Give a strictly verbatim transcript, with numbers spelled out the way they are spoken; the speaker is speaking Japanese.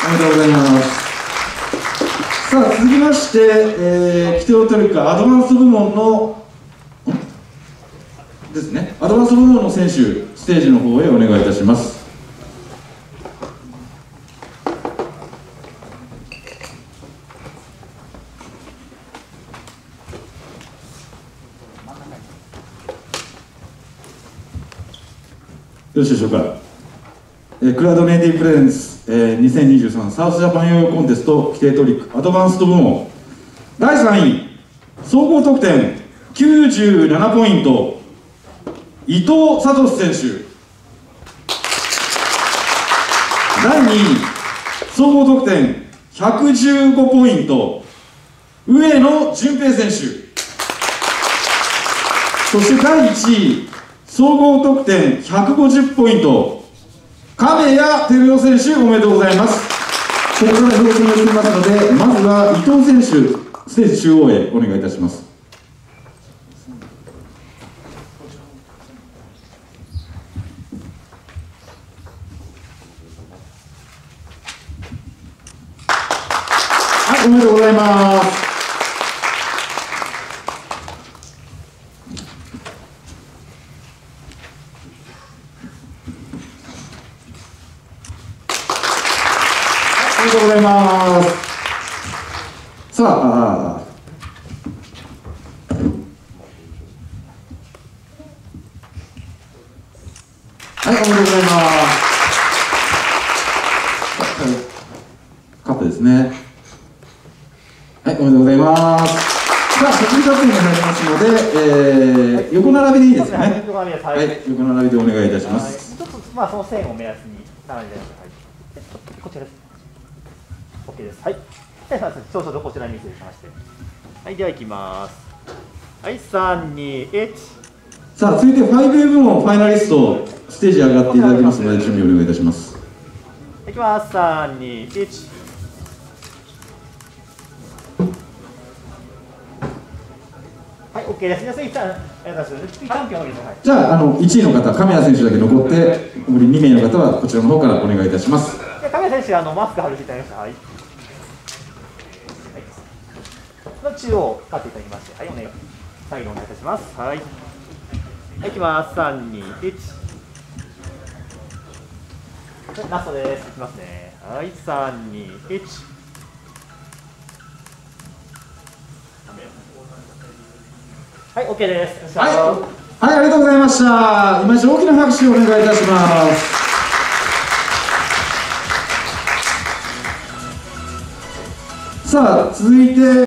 めでとうございます。さあ、続きまして、えー、規定を取るかアドバンス部門のですね、アドバンス部門の選手、ステージの方へお願いいたします。よろしいでしょうか。えー、クラウドネイティブプレゼンス、えー、にせんにじゅうさんサウスジャパンヨーヨーコンテスト規定トリックアドバンスト部門だいさんい、総合得点きゅうじゅうななポイント、伊藤聡選手。だいにい、総合得点ひゃくじゅうごポイント、上野純平選手。そしてだいいちい、総合得点ひゃくごじゅうポイント、亀谷照代選手、おめでとうございます。ここから表彰をしていますので、まずは伊藤選手、ステージ中央へお願いいたします。はい、おめでとうございます。ありがとうございます。さあ、あはい、おめでとうございます。カップですね。はい、おめでとうございます。さあ、食事確認に入りますので、えーはい、横並びでいいですね。はい、横並びでお願いいたします。 ちょっと、まあ、その線を目安に並んでください。こちらです。OK です。はい。では、少々こちらに失礼しまして。はい、では行きます。はい、さん、に、いち。 さあ、続いて ファイブエー 部門ファイナリスト、ステージ上がっていただきますので、準備をお願いいたします。 いきます。さん、に、いち。はい、OK です。皆さん、一旦、ありがとうございます。次、チャンピオンの皆さん。 じゃあ、あのいちいの方、神谷選手だけ残って、残りにめいの方はこちらの方からお願いいたします。 神谷選手、あのマスク外していただきました。はい。はい、の中央、立っていただきまして、はい、お願い。最後お願いいたします。はい。はい、いきます。さん、に、いち。ラストです。いきますね。はい、さん、に、いち。はい、OK です。 はい、はい、ありがとうございました。今一度大きな拍手をお願いいたします。さあ、続いて